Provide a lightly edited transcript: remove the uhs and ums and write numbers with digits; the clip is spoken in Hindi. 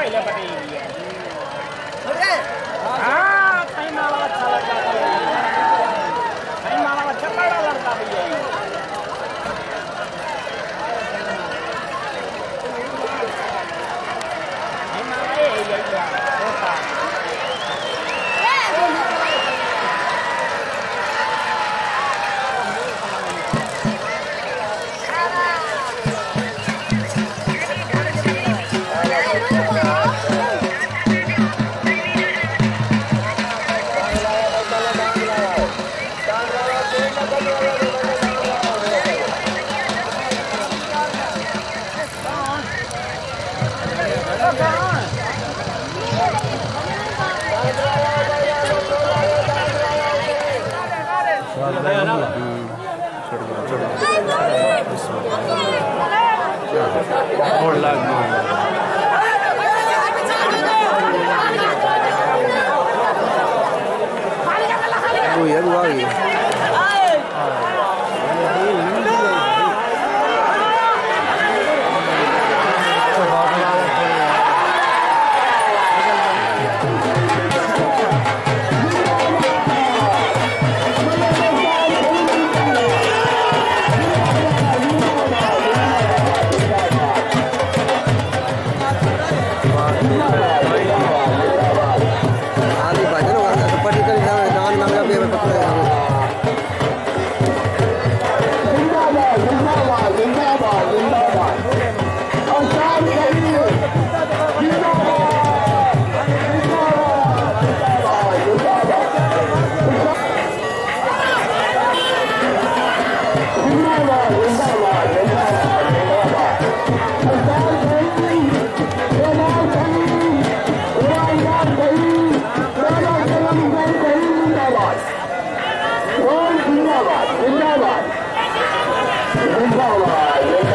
पहले पटी हुई है। हाँ कहीं माला अच्छा लगता है, कहीं माला अच्छा बड़ा लगता भी है। कहीं माला ये होता और लाग वो ये हुआ ही जिंदाबाद जिंदाबाद जिंदाबाद